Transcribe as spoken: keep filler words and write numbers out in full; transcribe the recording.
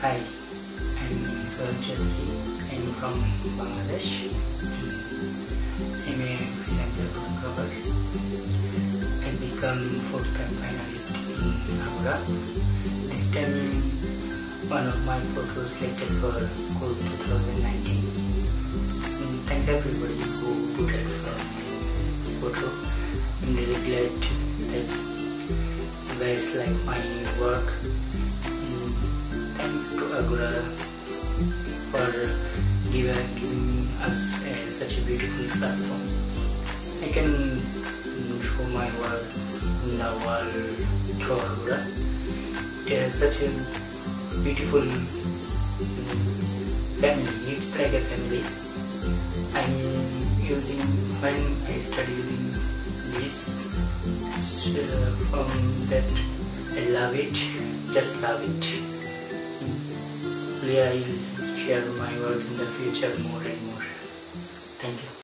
Hi, I'm Sohel Chowdhury. I'm from Bangladesh. I'm a freelancer photographer and become fourth time finalist in AGORA. This time, one of my photos selected for Gold twenty nineteen. And thanks everybody who voted for my photo. I'm really glad that you guys like my work. Thanks to AGORA for giving, giving us uh, such a beautiful platform. I can show my work in the world through AGORA. It has such a beautiful family. It's like a family. I'm using, when I started using this, uh, from that I love it, just love it. I'll share my work in the future more and more. Thank you.